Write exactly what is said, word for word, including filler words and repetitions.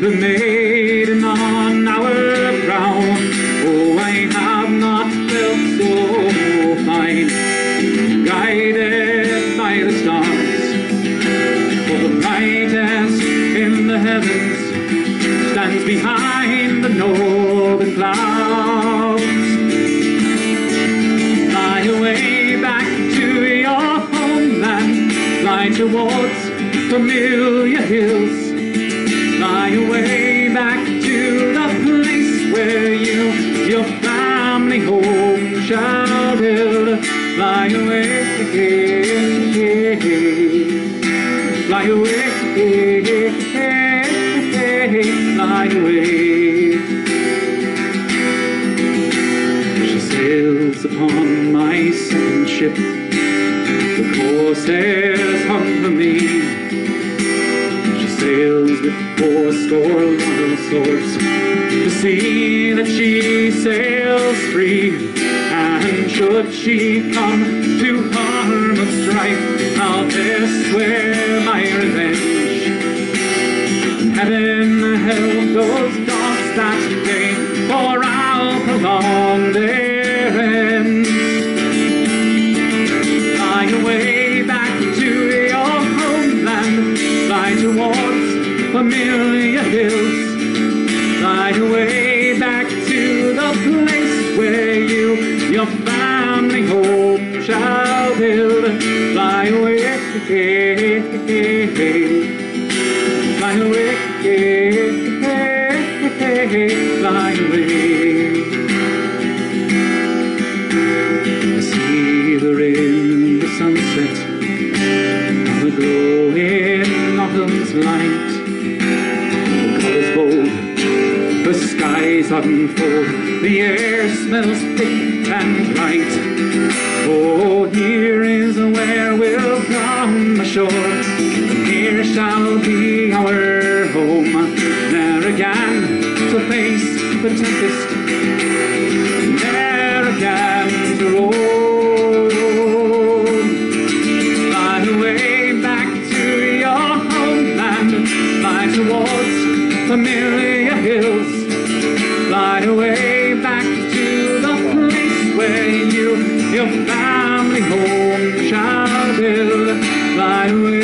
the maiden on our brow. Oh, I have not felt so fine, guided by the stars. For the brightest in the heavens stands behind the northern clouds. Fly away back to your homeland, fly towards familiar hills. Fly away back to the place where you, your family home shall build. Fly away, fly away, fly away. She sails upon my second ship, the corsairs hunt for me. She sails with fourscore loyal swords to see that she sails free. And should she come to harm or strife, I'll dare swear my revenge. Heaven help those dogs that day, for I'll prolong their ends. Fly away back to your homeland, fly towards familiar hills. Fly away back to the place where you, your family home shall build. Fly away, fly away, fly away. I see her in the sunset, on the glowing autumn's light. The colors bold, the skies unfold, the air smells thick and bright. Oh, here is where we'll come ashore, and here shall be our home. There again to face the tempest, there again to roam. Fly away back to your homeland, fly towards familiar hills. Fly away back to the place where you, your family home shall build. Fly away.